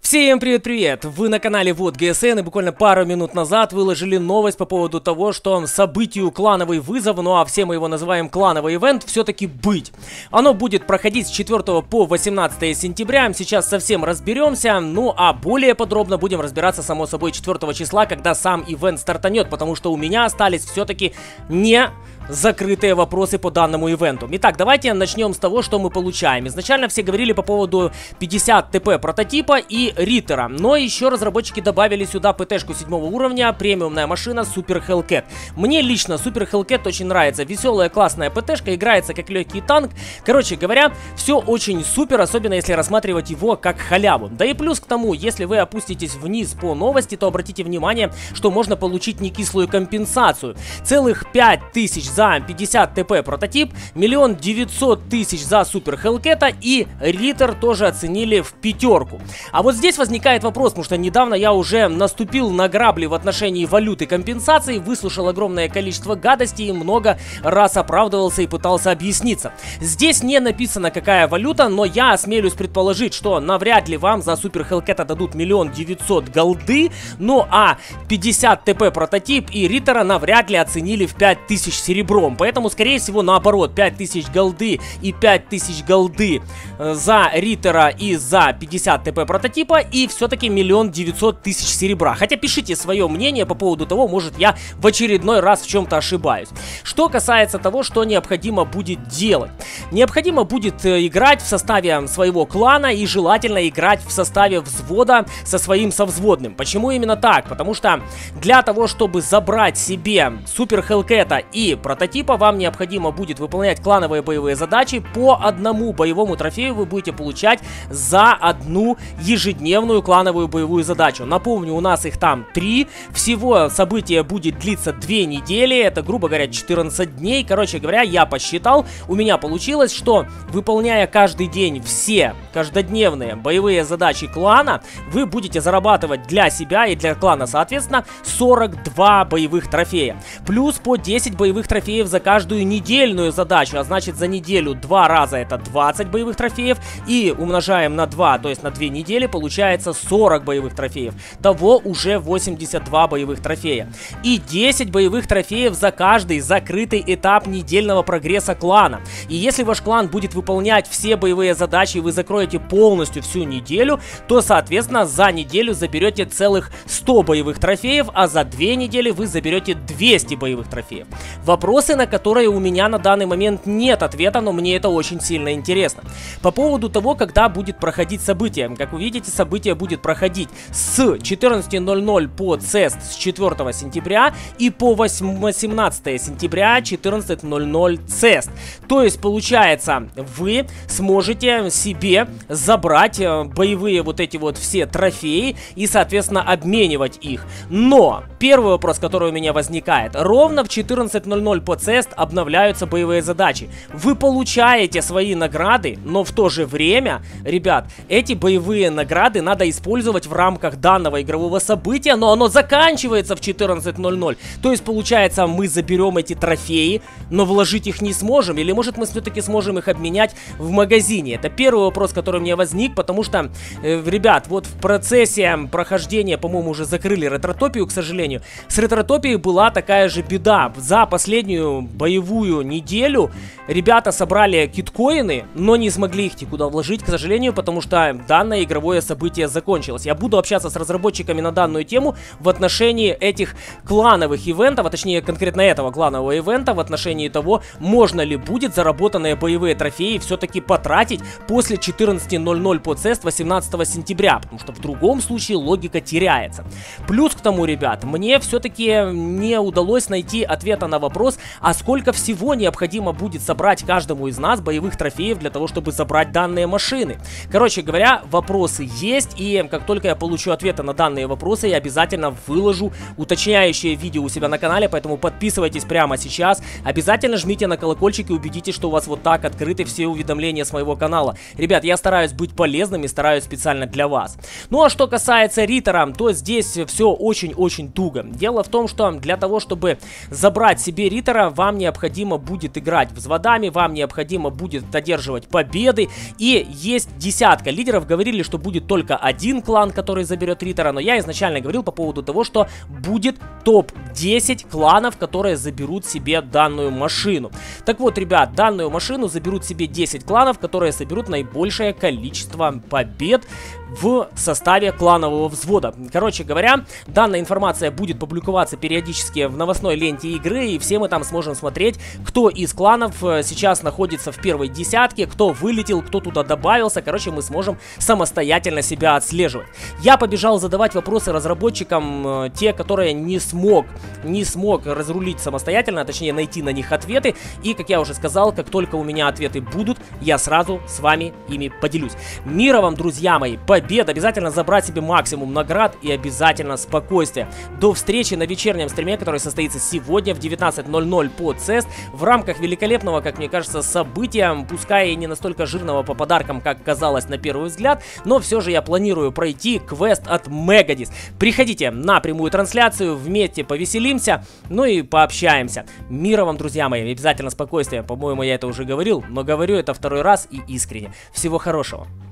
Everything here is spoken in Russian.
Всем привет-привет! Вы на канале Вот ГСН, и буквально пару минут назад выложили новость по поводу того, что событию клановый вызов, ну а все мы его называем клановый ивент, все-таки быть. Оно будет проходить с 4 по 18 сентября, сейчас совсем разберемся, ну а более подробно будем разбираться, само собой, 4 числа, когда сам ивент стартанет, потому что у меня остались все-таки не закрытые вопросы по данному ивенту. Итак, давайте начнем с того, что мы получаем. Изначально все говорили по поводу 50 ТП прототипа и Риттера, но еще разработчики добавили сюда ПТ-шку 7 уровня, премиумная машина Super Hellcat. Мне лично Super Hellcat очень нравится, веселая классная ПТ-шка, играется как легкий танк. Короче говоря, все очень супер, особенно если рассматривать его как халяву. Да и плюс к тому, если вы опуститесь вниз по новости, то обратите внимание, что можно получить некислую компенсацию. Целых 5000 за 50 ТП прототип, 1 900 000 за Super Hellcat и Риттер тоже оценили в пятерку. А вот здесь возникает вопрос, потому что недавно я уже наступил на грабли в отношении валюты компенсации, выслушал огромное количество гадостей и много раз оправдывался и пытался объясниться. Здесь не написано, какая валюта, но я осмелюсь предположить, что навряд ли вам за Super Hellcat дадут 1 900 000 голды, ну а 50 ТП прототип и Риттера навряд ли оценили в 5000 серебром. Поэтому, скорее всего, наоборот, 5000 голды и 5000 голды за Риттера и за 50 ТП прототипа, и все-таки 1 900 000 серебра. Хотя пишите свое мнение по поводу того, может я в очередной раз в чем-то ошибаюсь. Что касается того, что необходимо будет делать. Необходимо будет играть в составе своего клана и желательно играть в составе взвода со своим совзводным. Почему именно так? Потому что для того, чтобы забрать себе Super Hellcat и прототипа, вам необходимо будет выполнять клановые боевые задачи. По одному боевому трофею вы будете получать за одну ежедневную клановую боевую задачу. Напомню, у нас их там 3. Всего событие будет длиться 2 недели. Это, грубо говоря, 14 дней. Короче говоря, я посчитал. У меня получилось, что выполняя каждый день все каждодневные боевые задачи клана, вы будете зарабатывать для себя и для клана, соответственно, 42 боевых трофея. Плюс по 10 боевых трофеев за каждую недельную задачу, а значит за неделю 2 раза это 20 боевых трофеев, и умножаем на 2, то есть на 2 недели, получается 40 боевых трофеев. Того уже 82 боевых трофея. И 10 боевых трофеев за каждый закрытый этап недельного прогресса клана. И если ваш клан будет выполнять все боевые задачи, и вы закроете полностью всю неделю, то, соответственно, за неделю заберете целых 100 боевых трофеев, а за 2 недели вы заберете 200 боевых трофеев. Вопросы, на которые у меня на данный момент нет ответа, но мне это очень сильно интересно. По поводу того, когда будет проходить событие. Как вы видите, событие будет проходить с 14:00 по CEST с 4 сентября и по 18 сентября 14:00 CEST. То есть, получается, вы сможете себе забрать боевые вот эти вот все трофеи и, соответственно, обменивать их. Но первый вопрос, который у меня возникает. Ровно в 14:00 по CEST обновляются боевые задачи. Вы получаете свои награды, но в то же время, ребят, эти боевые награды надо использовать в рамках данного игрового события, но оно заканчивается в 14:00. То есть, получается, мы заберем эти трофеи, но вложить их не сможем, или может мы все-таки сможем их обменять в магазине? Это первый вопрос, который мне возник, потому что, ребят, вот в процессе прохождения, по-моему, уже закрыли Ретротопию, к сожалению. С Ретротопией была такая же беда. За последнюю боевую неделю ребята собрали киткоины, но не смогли их никуда вложить, к сожалению, потому что данное игровое событие закончилось. Я буду общаться с разработчиками на данную тему в отношении этих клановых ивентов, а точнее конкретно этого кланового ивента, в отношении того, можно ли будет заработанные боевые трофеи все-таки потратить после 14:00 по CEST 18 сентября, потому что в другом случае логика теряется. Плюс к тому, ребят, мне все-таки не удалось найти ответа на вопрос, а сколько всего необходимо будет собрать каждому из нас боевых трофеев для того, чтобы забрать данные машины. Короче говоря, вопросы есть, и как только я получу ответы на данные вопросы, я обязательно выложу уточняющее видео у себя на канале, поэтому подписывайтесь прямо сейчас, обязательно жмите на колокольчик и убедитесь, что у вас вот так открыты все уведомления с моего канала. Ребят, я стараюсь быть полезным и стараюсь специально для вас. Ну а что касается Риттера, то здесь все очень-очень туго. Дело в том, что для того, чтобы забрать себе Риттера, Риттера, вам необходимо будет играть взводами, вам необходимо будет одерживать победы. И есть десятка лидеров. Говорили, что будет только один клан, который заберет Риттера, но я изначально говорил по поводу того, что будет топ-10 кланов, которые заберут себе данную машину. Так вот, ребят, данную машину заберут себе 10 кланов, которые соберут наибольшее количество побед в составе кланового взвода. Короче говоря, данная информация будет публиковаться периодически в новостной ленте игры, и все мы там сможем смотреть, кто из кланов сейчас находится в первой десятке, кто вылетел, кто туда добавился. Короче, мы сможем самостоятельно себя отслеживать. Я побежал задавать вопросы разработчикам, те, которые не смог разрулить самостоятельно, а точнее найти на них ответы. И, как я уже сказал, как только у меня ответы будут, я сразу с вами ими поделюсь. Мира вам, друзья мои, побед, обязательно забрать себе максимум наград и обязательно спокойствие. До встречи на вечернем стриме, который состоится сегодня в 19:00 по CES в рамках великолепного, как мне кажется, события, пускай и не настолько жирного по подаркам, как казалось на первый взгляд, но все же я планирую пройти квест от Megadis. Приходите на прямую трансляцию, вместе повеселимся, ну и пообщаемся. Мира вам, друзья мои, обязательно спокойствие. По-моему, я это уже говорил, но говорю это второй раз и искренне. Всего хорошего.